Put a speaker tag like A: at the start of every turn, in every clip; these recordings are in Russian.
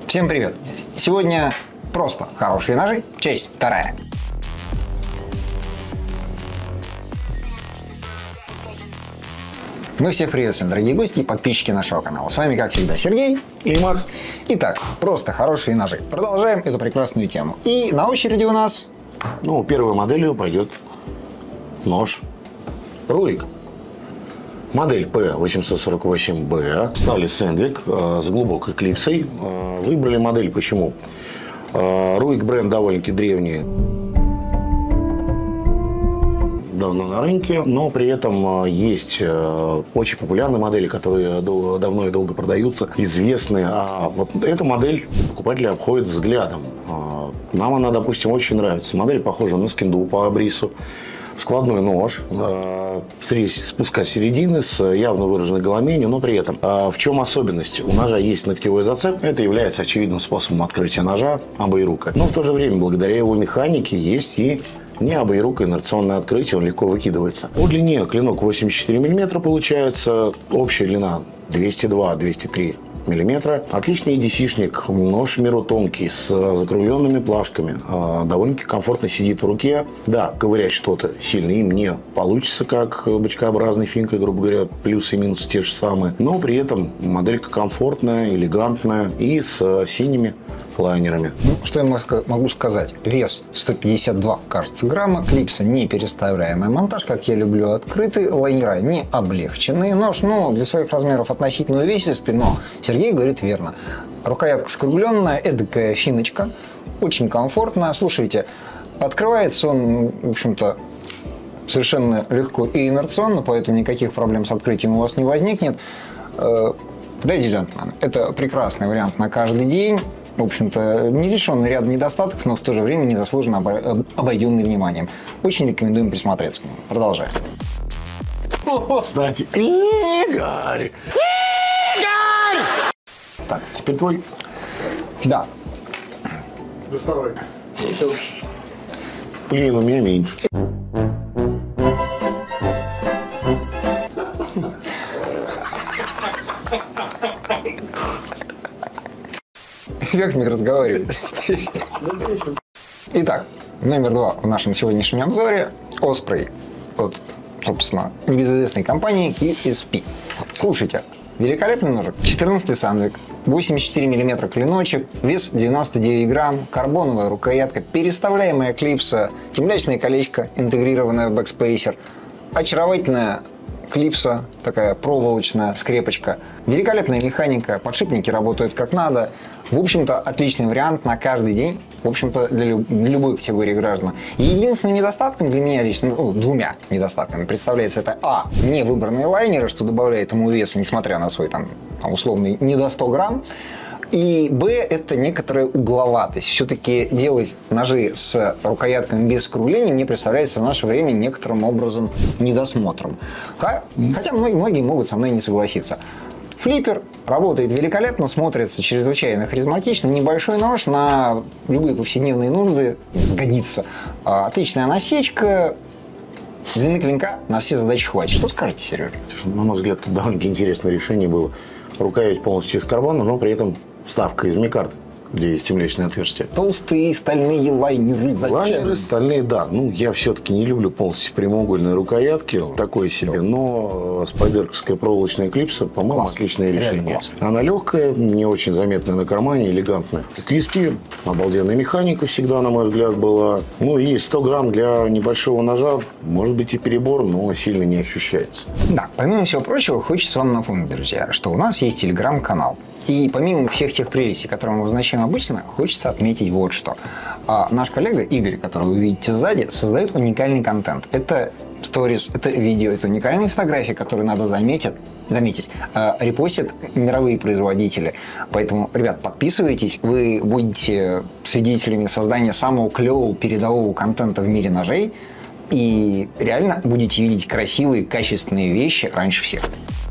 A: Всем привет! Сегодня просто хорошие ножи, часть вторая. Мы всех приветствуем, дорогие гости и подписчики нашего канала. С вами, как всегда, Сергей
B: и Макс.
A: Итак, просто хорошие ножи. Продолжаем эту прекрасную тему. И на очереди у нас...
B: Первой моделью пойдет нож Руик. Модель P848B. Стали Сэндвик с глубокой клипсой. Выбрали модель почему? Руик бренд довольно-таки древний. Давно на рынке, но при этом есть очень популярные модели, которые давно и долго продаются, известные. А вот эта модель покупатели обходят взглядом. Нам она, допустим, очень нравится. Модель похожа на скинду по абрису. Складной нож, спуска середины с явно выраженной голоменью, но при этом в чем особенность? У ножа есть ногтевой зацеп, это является очевидным способом открытия ножа обоирука. Но в то же время, благодаря его механике, есть и не обоирукое инерционное открытие, он легко выкидывается. По длине клинок 84 мм получается, общая длина 202-203 мм. Отличный EDC-шник, нож в меру тонкий, с закругленными плашками. Довольно-таки комфортно сидит в руке. Да, ковырять что-то сильно им не получится, как бочкообразной финкой, грубо говоря, плюсы и минусы те же самые. Но при этом моделька комфортная, элегантная и с синими лайнерами.
A: Что я могу сказать? Вес 152, кажется, грамма. Клипса не переставляемый монтаж, как я люблю, открытый. Лайнера не облегченный. Нож, для своих размеров относительно увесистый, но Сергей говорит верно. Рукоятка скругленная, эдакая финочка. Очень комфортно. Слушайте, открывается он, в общем-то, совершенно легко и инерционно, поэтому никаких проблем с открытием у вас не возникнет. Леди и джентльмены, это прекрасный вариант на каждый день. В общем-то, не лишенный ряда недостатков, но в то же время незаслуженно обойденный вниманием. Очень рекомендуем присмотреться к нему. Продолжаем.
B: Кстати, Игорь! Так, теперь твой.
A: Да.
B: Доставай. Блин, у меня меньше.
A: Как мне разговаривать? Итак, номер 2 в нашем сегодняшнем обзоре – Osprey от, собственно, небезызвестной компании QSP. Слушайте, великолепный ножик, 14-й Сэндвик, 84 мм клиночек, вес 99 грамм, карбоновая рукоятка, переставляемая клипса, темлячное колечко, интегрированное в бэкспейсер, очаровательная клипса, такая проволочная скрепочка, великолепная механика, подшипники работают как надо. В общем-то, отличный вариант на каждый день, в общем-то, для любой категории граждан. Единственным недостатком для меня лично, двумя недостатками представляется это не выбранные лайнеры, что добавляет ему веса, несмотря на свой там условный не до 100 грамм. И Б, это некоторая угловатость. Все-таки делать ножи с рукоятками без скруглений мне представляется в наше время некоторым образом недосмотром. Хотя многие могут со мной не согласиться. Флиппер работает великолепно, смотрится чрезвычайно харизматично. Небольшой нож на любые повседневные нужды сгодится. Отличная насечка. Длины клинка на все задачи хватит. Что скажете, Сережа?
B: На мой взгляд, тут довольно интересное решение было. Рукоять полностью из карбона, но при этом вставка из микард, где есть темлячное отверстие.
A: Толстые стальные лайнеры. Зачем?
B: Лайнеры стальные, да. Я все-таки не люблю полностью прямоугольные рукоятки. Такое себе. Но спайдерковская проволочная клипса, по-моему, отличное решение. Она легкая, не очень заметная на кармане, элегантная. QSP обалденная механика всегда, на мой взгляд, была. И 100 грамм для небольшого ножа, может быть и перебор, но сильно не ощущается.
A: Да, помимо всего прочего, хочется вам напомнить, друзья, что у нас есть телеграм-канал. И помимо всех тех прелестей, которые мы обозначаем обычно, хочется отметить вот что. Наш коллега Игорь, которого вы видите сзади, создает уникальный контент. Это сторис, это видео, это уникальные фотографии, которые надо заметить, репостят мировые производители. Поэтому, ребят, подписывайтесь, вы будете свидетелями создания самого клевого передового контента в мире ножей и реально будете видеть красивые, качественные вещи раньше всех.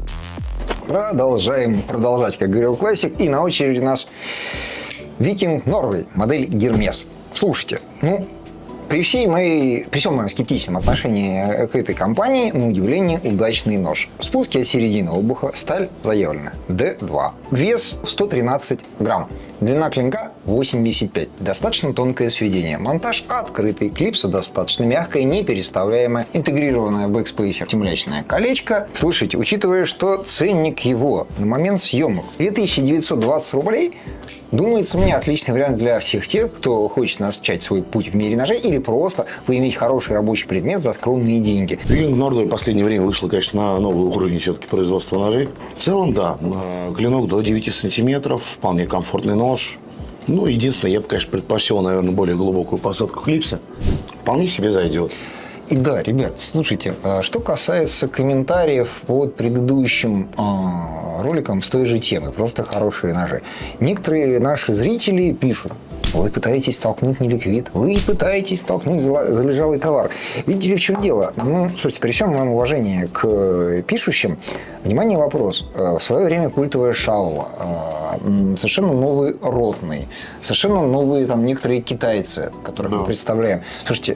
A: Продолжаем продолжать, как говорил классик. И на очереди у нас Викинг Норвей, модель Гермес. Слушайте, При всем моем скептичном отношении к этой компании, на удивление, удачный нож. Спуски от середины обуха, сталь заявлена D2. Вес 113 грамм. Длина клинка 85. Достаточно тонкое сведение. Монтаж открытый. Клипса достаточно мягкая, не переставляемая. Интегрированная в бэкспейсер темлячное колечко. Слушайте, учитывая, что ценник его на момент съемок 2920 рублей, думается мне, отличный вариант для всех тех, кто хочет начать свой путь в мире ножей или просто поиметь хороший рабочий предмет за скромные деньги.
B: Викинг Нордер в последнее время вышла, конечно, на новый уровень все-таки производства ножей. В целом, да, клинок до 9 сантиметров, вполне комфортный нож. Ну, единственное, я бы, конечно, предпочел, наверное, более глубокую посадку клипса. Вполне себе зайдет.
A: И да, ребят, слушайте, что касается комментариев под предыдущим роликом с той же темы, просто хорошие ножи. Некоторые наши зрители пишут: вы пытаетесь столкнуть неликвид, вы пытаетесь столкнуть залежалый товар. Видите ли, в чем дело? Ну, слушайте, при всем моем уважении к пишущим, внимание, вопрос. В свое время культовая Шаула, совершенно новый Ротный, совершенно новые там некоторые китайцы, которых мы представляем. Слушайте,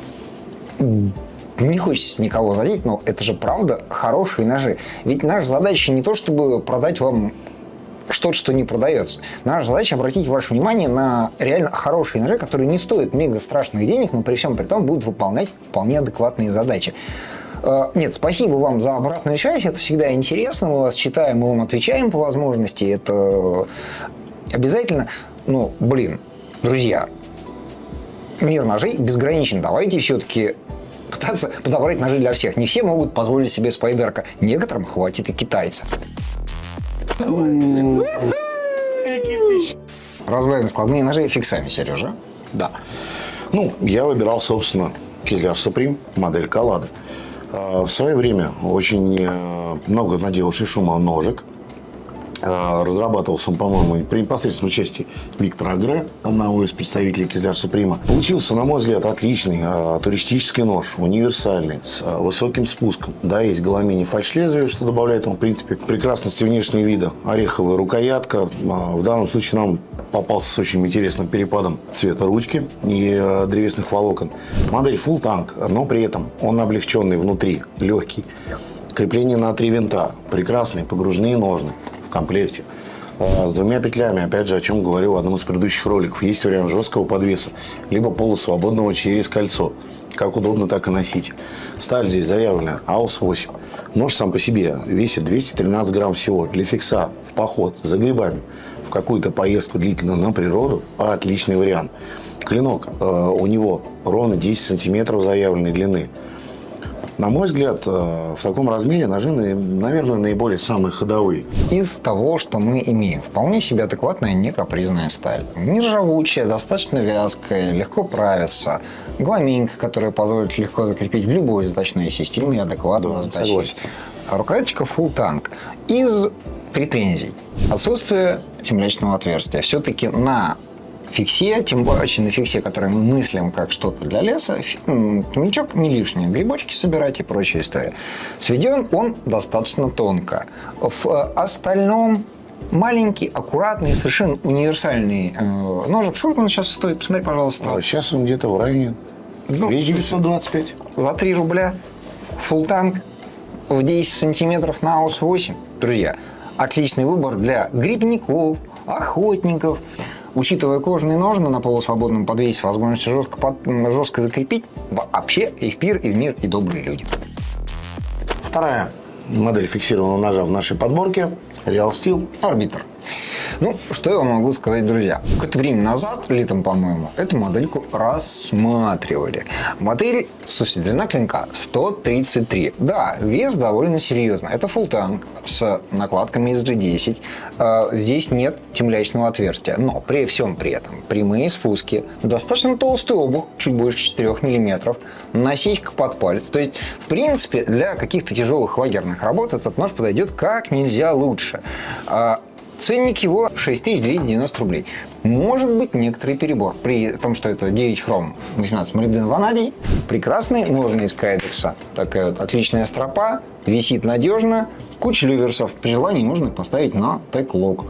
A: не хочется никого задеть, но это же правда хорошие ножи. Ведь наша задача не то, чтобы продать вам что-то, что не продается. Наша задача обратить ваше внимание на реально хорошие ножи, которые не стоят мега страшных денег, но при всем при том будут выполнять вполне адекватные задачи. Нет, спасибо вам за обратную связь, это всегда интересно, мы вас читаем, мы вам отвечаем по возможности, это обязательно. Но, блин, друзья, мир ножей безграничен, давайте все-таки пытаться подобрать ножи для всех. Не все могут позволить себе спайдерка, некоторым хватит и китайцев. Разбавим складные ножи фиксами, Сережа.
B: Да. Ну, я выбирал, собственно, Kizzler Supreme, модель Коллады. В свое время очень много наделавший шума ножик. Разрабатывался он, по-моему, при непосредственном участии Виктора Агре, одного из представителей Kizzler Supreme. Получился, на мой взгляд, отличный туристический нож, универсальный, с высоким спуском. Да, есть голомини фальш-лезвие, что добавляет ему, в принципе, прекрасности внешнего вида. Ореховая рукоятка. В данном случае нам попался с очень интересным перепадом цвета ручки и древесных волокон. Модель Full Tank, но при этом он облегченный внутри, легкий. Крепление на 3 винта, прекрасные погружные ножны в комплекте. С 2 петлями, опять же, о чем говорил в одном из предыдущих роликов. Есть вариант жесткого подвеса, либо полусвободного через кольцо. Как удобно, так и носить. Сталь здесь заявлена AUS 8. Нож сам по себе весит 213 грамм всего. Для фикса в поход за грибами, в какую-то поездку длительную на природу, отличный вариант. Клинок у него ровно 10 сантиметров заявленной длины. На мой взгляд, в таком размере ножи, наверное, наиболее самые ходовые.
A: Из того, что мы имеем, вполне себе адекватная, не капризная сталь. Нержавучая, достаточно вязкая, легко правится. Гламинка, которая позволит легко закрепить в любой заточной системе и адекватно заточить. Рукояточка Full Tank. Из претензий: отсутствие темлячного отверстия. Все-таки на фиксе, тем более на фиксе, который мы мыслим как что-то для леса, темлячок не лишний, грибочки собирать и прочая история. Сведен он достаточно тонко. В остальном маленький, аккуратный, совершенно универсальный ножик. Сколько он сейчас стоит? Посмотри, пожалуйста.
B: Сейчас он где-то в районе 925.
A: За 3 рубля. Full Tank в 10 сантиметров на AUS 8. Друзья, отличный выбор для грибников, охотников. Учитывая кожаные ножны на полусвободном подвесе, возможность жестко закрепить, вообще и в пир, и в мир, и добрые люди.
B: Вторая модель фиксированного ножа в нашей подборке – Real Steel
A: Arbiter. Ну, что я вам могу сказать, друзья. Какое-то время назад, летом, по-моему, эту модельку рассматривали. Модель, слушайте, длина клинка 133. Да, вес довольно серьезный. Это Full Tank с накладками из G10. Здесь нет темлячного отверстия. Но при всем при этом прямые спуски, достаточно толстый обух, чуть больше 4 мм, насечка под палец. То есть, в принципе, для каких-то тяжелых лагерных работ этот нож подойдет как нельзя лучше. Ценник его 6290 рублей. Может быть некоторый перебор. При том, что это 9 хром, 18 молибден ванадий. Прекрасные ножны из Кайдекса. Такая вот отличная стропа. Висит надежно. Куча люверсов. При желании можно поставить на тег-лок.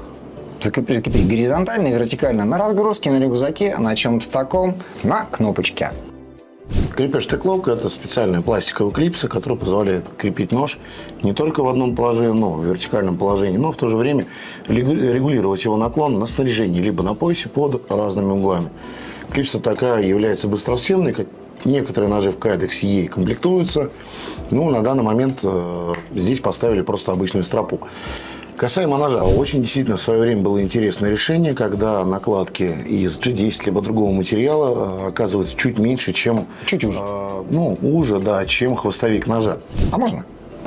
A: Закрепить горизонтально и вертикально на разгрузке, на рюкзаке, на чем-то таком, на кнопочке.
B: Крепеж тыклок – это специальная пластиковая клипса, которая позволяет крепить нож не только в одном положении, но в вертикальном положении, но в то же время регулировать его наклон на снаряжении, либо на поясе под разными углами. Клипса такая является быстросъемной, как некоторые ножи в Кайдексе ей комплектуются. Ну, на данный момент здесь поставили просто обычную стропу. Касаемо ножа, очень действительно в свое время было интересное решение, когда накладки из G10 либо другого материала оказываются чуть меньше, чем...
A: Чуть уже.
B: Уже, да, чем хвостовик ножа.
A: А можно?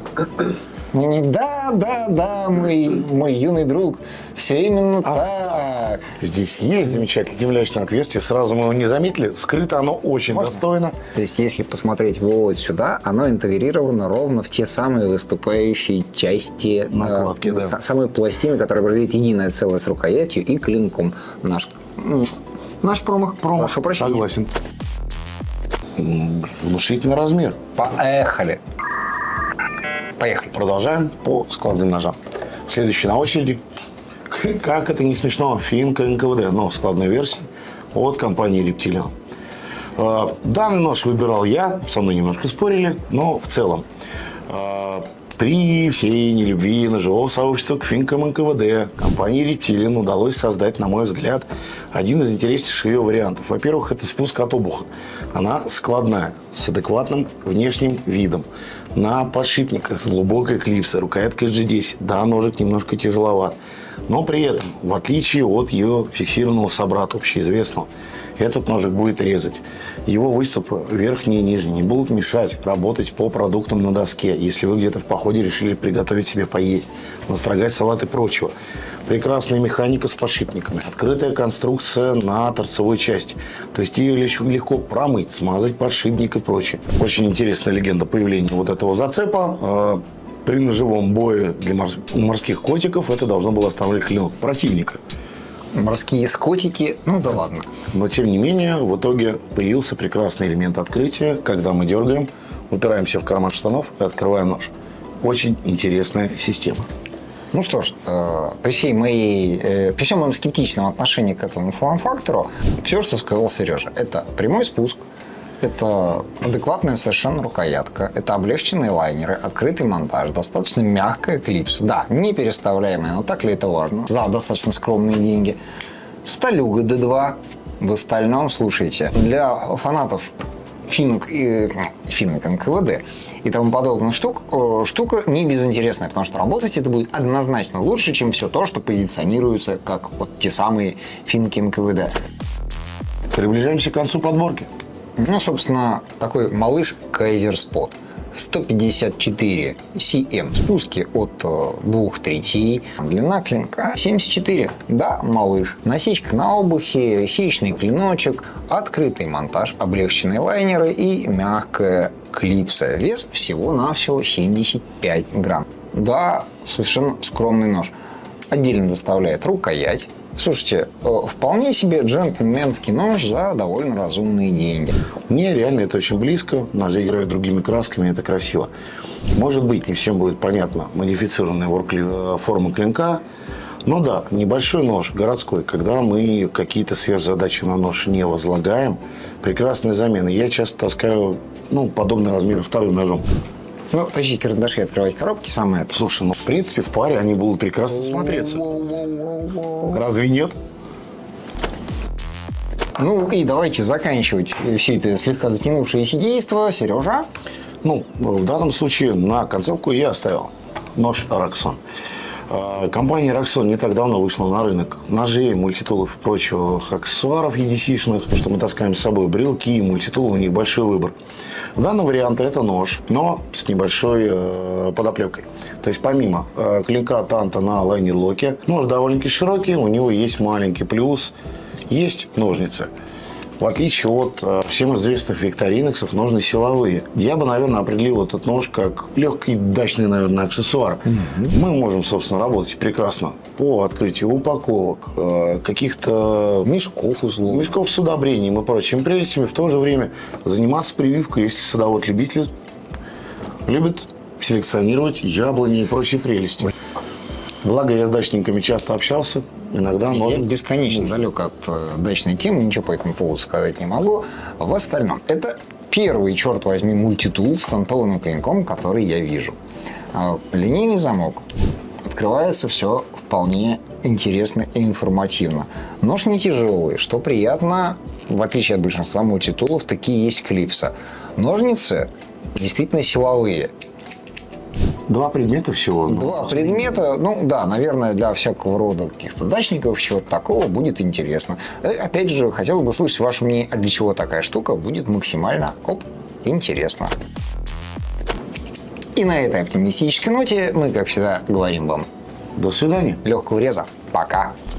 A: Да, мой юный друг, все именно так.
B: Здесь есть замечательное темлячное отверстие, сразу мы его не заметили, скрыто оно очень достойно.
A: То есть, если посмотреть вот сюда, оно интегрировано ровно в те самые выступающие части
B: накладки, да.
A: Самой пластины, которая образует единое целое с рукоятью и клинком. Наш промах. Прошу прощения.
B: Согласен. Внушительный размер.
A: Поехали.
B: Продолжаем по складным ножам. Следующий на очереди. Как это не смешно, финка НКВД, но в складной версии от компании Reptilian. Данный нож выбирал я, со мной немножко спорили, но в целом при всей нелюбви ножевого сообщества к финкам НКВД компании Reptilian удалось создать, на мой взгляд, один из интереснейших ее вариантов. Во-первых, это спуск от обуха. Она складная, с адекватным внешним видом. На подшипниках с глубокой клипсой, рукояткой G10. Да, ножик немножко тяжеловат. Но при этом, в отличие от ее фиксированного собрата общеизвестного, этот ножик будет резать. Его выступы, верхний и нижний, не будут мешать работать по продуктам на доске, если вы где-то в походе решили приготовить себе поесть, настрогать салат и прочего. Прекрасная механика с подшипниками, открытая конструкция на торцевой части. То есть ее легко промыть, смазать подшипник и прочее. Очень интересная легенда появления вот этого зацепа. При ножевом бое для морских котиков это должно было оставлять клинок противника.
A: Морские скотики, ну да ладно.
B: Но тем не менее, в итоге появился прекрасный элемент открытия, когда мы дергаем, упираемся в карман штанов и открываем нож. Очень интересная система.
A: Ну что ж, при всем моем скептичном отношении к этому форм-фактору, все, что сказал Сережа, это прямой спуск, это адекватная совершенно рукоятка, это облегченные лайнеры, открытый монтаж, достаточно мягкая клипса, да, не переставляемая, но так ли это важно, за достаточно скромные деньги. Сталюга D2, в остальном, слушайте, для фанатов финок НКВД и тому подобных штука не безинтересная, потому что работать это будет однозначно лучше, чем все то, что позиционируется как вот те самые финки НКВД.
B: Приближаемся к концу подборки.
A: Ну, собственно, такой малыш Kaiser Spot. 154 cm. Спуски от 2/3. Длина клинка 74. Да, малыш. Насечка на обухе, хищный клиночек, открытый монтаж, облегченные лайнеры и мягкая клипса. Вес всего-навсего 75 грамм. Да, совершенно скромный нож. Отдельно доставляет рукоять. Слушайте, вполне себе джентльменский нож за довольно разумные деньги.
B: Мне реально это очень близко. Ножи играют другими красками, это красиво. Может быть, не всем будет понятно модифицированная форма клинка. Но да, небольшой нож, городской, когда мы какие-то сверхзадачи на нож не возлагаем. Прекрасная замена. Я часто таскаю подобные размеры вторым ножом.
A: Ну, тащить карандаши и открывать коробки самое это.
B: Слушай, в принципе, в паре они будут прекрасно смотреться. Разве нет?
A: Ну, и давайте заканчивать все это слегка затянувшееся действо. Сережа?
B: В данном случае на концовку я оставил нож Rexon. Компания Rexon не так давно вышла на рынок ножей, мультитулов и прочих аксессуаров EDC-шных, что мы таскаем с собой, брелки, мультитулы, у них большой выбор. Данный вариант это нож, но с небольшой подоплекой. То есть помимо клинка Танта на лайнер-локе, нож довольно-таки широкий, у него есть маленький плюс, есть ножницы. В отличие от всем известных викторинексов, ножны силовые. Я бы, наверное, определил этот нож как легкий дачный, наверное, аксессуар. Мы можем, собственно, работать прекрасно по открытию упаковок, каких-то
A: мешков
B: с удобрением и прочими прелестями. В то же время заниматься прививкой, если садовод-любитель любит селекционировать яблони и прочие прелести. Благо, я с дачниками часто общался. Иногда
A: я бесконечно далек от дачной темы, ничего по этому поводу сказать не могу. В остальном, это первый, черт возьми, мультитул с тантованным клинком, который я вижу. Линейный замок. Открывается все вполне интересно и информативно. Нож не тяжелый, что приятно, в отличие от большинства мультитулов, такие есть клипса. Ножницы действительно силовые.
B: 2 предмета всего.
A: 2 предмета, ну да, наверное, для всякого рода каких-то дачников чего-то такого будет интересно. Опять же, хотел бы услышать ваше мнение, а для чего такая штука будет максимально интересно. И на этой оптимистической ноте мы, как всегда, говорим вам
B: До свидания.
A: легкого реза. Пока.